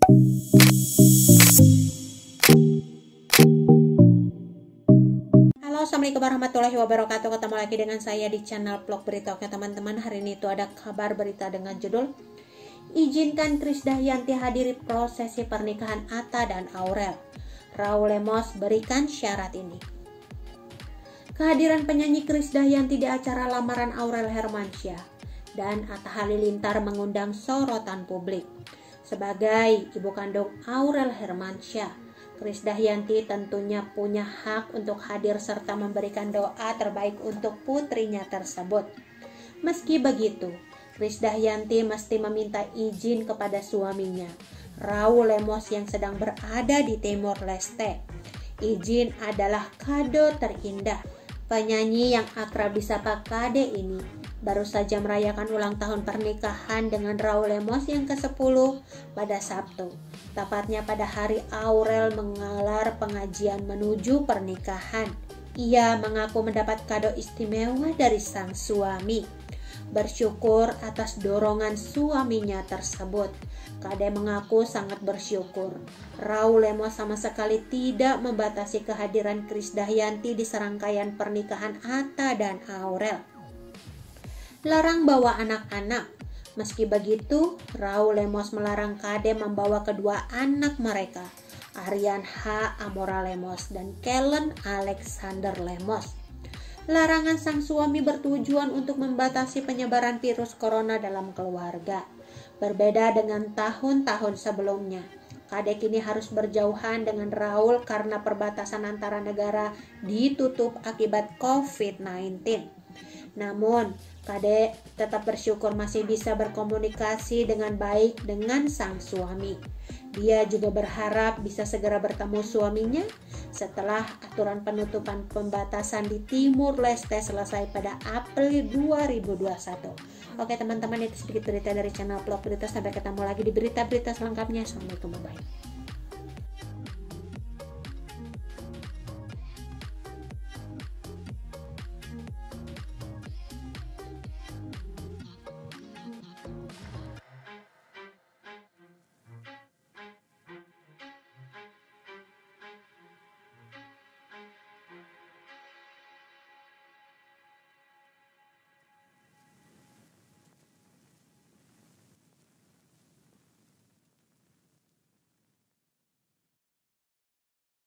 Halo, assalamualaikum warahmatullahi wabarakatuh. Ketemu lagi dengan saya di channel vlog berita. Oke teman-teman, hari ini itu ada kabar berita dengan judul Izinkan Krisdayanti hadiri prosesi pernikahan Atta dan Aurel. Raul Lemos berikan syarat ini. Kehadiran penyanyi Krisdayanti di acara lamaran Aurel Hermansyah dan Atta Halilintar mengundang sorotan publik. Sebagai ibu kandung Aurel Hermansyah, Krisdayanti tentunya punya hak untuk hadir serta memberikan doa terbaik untuk putrinya tersebut. Meski begitu, Krisdayanti mesti meminta izin kepada suaminya, Raul Lemos yang sedang berada di Timor Leste. Izin adalah kado terindah. Penyanyi yang akrab disapa Kade ini baru saja merayakan ulang tahun pernikahan dengan Raul Lemos yang ke-10 pada Sabtu. Tepatnya pada hari Aurel menggelar pengajian menuju pernikahan. Ia mengaku mendapat kado istimewa dari sang suami. Bersyukur atas dorongan suaminya tersebut. Kade mengaku sangat bersyukur. Raul Lemos sama sekali tidak membatasi kehadiran Krisdayanti di serangkaian pernikahan Atta dan Aurel. Larang bawa anak-anak. Meski begitu, Raul Lemos melarang Kade membawa kedua anak mereka, Aryan H. Amora Lemos dan Kellen Alexander Lemos. Larangan sang suami bertujuan untuk membatasi penyebaran virus corona dalam keluarga. Berbeda dengan tahun-tahun sebelumnya, Kade kini harus berjauhan dengan Raul karena perbatasan antara negara ditutup akibat COVID-19. Namun, Kade tetap bersyukur masih bisa berkomunikasi dengan baik dengan sang suami. Dia juga berharap bisa segera bertemu suaminya setelah aturan penutupan pembatasan di Timur Leste selesai pada April 2021. Oke teman-teman, itu sedikit berita dari channel vlog berita. Sampai ketemu lagi di berita-berita selengkapnya. Assalamualaikum warahmatullahi wabarakatuh.